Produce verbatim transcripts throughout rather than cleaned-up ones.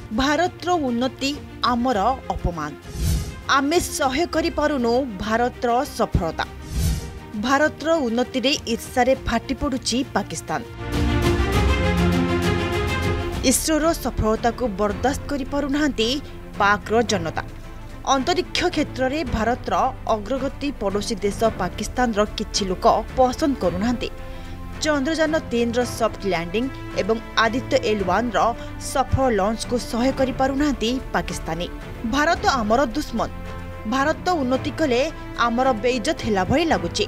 भारतर उन्नति आमर अपमान। आमे सह्य करि पारुनु भारतर सफलता। भारतर उन्नति रे ईर्ष्या फाटी पड़ुछि पाकिस्तान। इसरोर सफलता को बर्दाश्त करि पारुनाहांती पाक्र जनता। अंतरिक्ष क्षेत्र में भारतर अग्रगति पड़ोशी देश पाकिस्तान रो किछि लोक पसंद करुनाहांती। चंद्रयान तीन रो सॉफ्ट लैंडिंग एवं आदित्य एल वन रो सफल लॉन्च को सह्य करि पारुनाहांती पाकिस्तानी। भारत आमर दुश्मन। भारत उन्नति कले आमर बेइज्जत हेला भली लागुछि।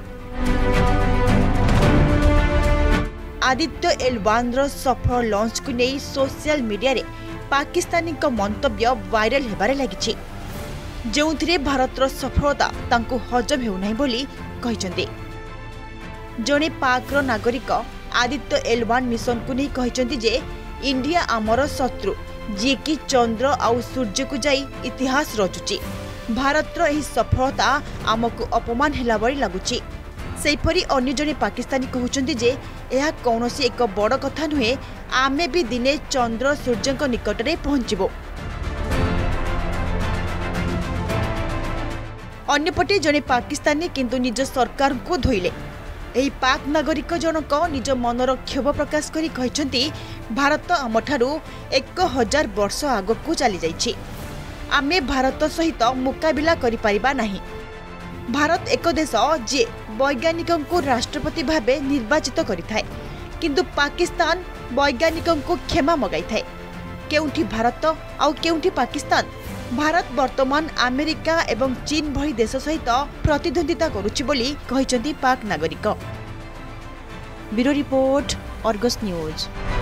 आदित्य एल वन रो सफल लॉन्च को नहीं सोशल मीडिया रे पाकिस्तानी को मंतव्य वायरल हेबारे लागिछि, जोंथिरे भारतर सफलता तांको हजम हेउनाही बोली कहिसंती। जणे पाक्र नागरिक आदित्य एल वन मिशन को नहीं कहिसंती जे इंडिया आमर शत्रु जी कि चंद्र आउ सूर्य को जाई इतिहास रचुछि। भारतर एही सफलता आमको अपमान हेला बळी लागुछि। सेहिपरि अन्य जणे पाकिस्तानी कहउछंती जे एहा कौनसी एक बड़ कथा नुहे, आमे भी दिने चंद्र सूर्यक निकटरे पहुंचिबो। अन्यपटे जणे पाकिस्तानी किंतु निज सरकार को धोइले। एही पाक नागरिक जनक निज मनर क्षोभ प्रकाश करी कहिसंती भारत आमठारू एक हजार वर्ष आगकू चली जाइछि। आमे भारत सहित मुकाबिला करि परिबा नाही। भारत एक देश जे वैज्ञानिकों को राष्ट्रपति भावे निर्वाचित करिथाय, किंतु पाकिस्तान वैज्ञानिकों को क्षमा मगाई थाए। केउठी भारत आउ केउठी पाकिस्तान। भारत वर्तमान अमेरिका एवं चीन भली देश सहित प्रतिद्वंदिता करुछि बोली कहिसंती पाक नागरिक। Bureau report, Argus news.